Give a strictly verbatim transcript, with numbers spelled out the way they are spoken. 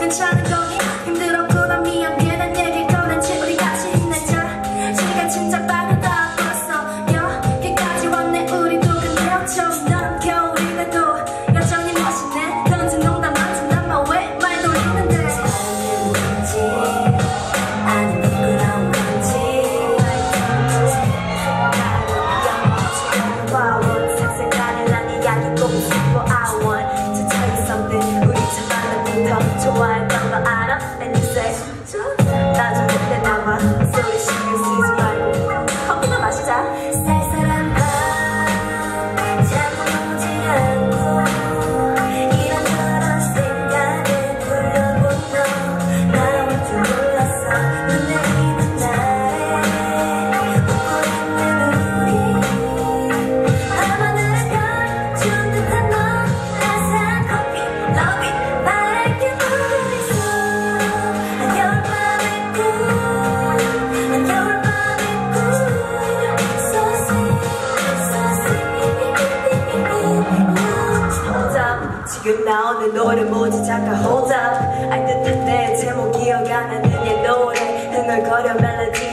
괜찮은 거니? 힘들었구나 미안해 난 얘기 꺼낸 채 우리 같이 힘내자 시간 진짜 빠르다 벌써 여기까지 왔네 우리도 근데 어쩜 넌 겨울임에도 여전히 멋있네 던진 농담 많은 남만 왜 말 돌리는데 사는 건지 아니 부끄러운 건지 나는 색색깔을 난 이야기 꼭 싶어 I want to tell you something 우리 참 만나부터 좋아했던 거 알아? And you say 나좀 그때 나와 소리 신경 쓰지 말고 커피나 마시자 쌀쌀한 밤 잠도 오지 않고 이런저런 생각을 돌려본 너 나올 줄 몰랐어 눈 내리는 날에 웃고 있는 우리 밤하늘에 별 준 듯한 너 따스한 커피 Love it 바랄게 보고 있어 한겨울밤의 꿈 한겨울밤의 꿈 So sweet so sweet Hold up 지금 나오는 노래 뭐지 잠깐 hold up 알듯한데 제목 기억 안 나는 얘 노래 흥얼거려 멜로디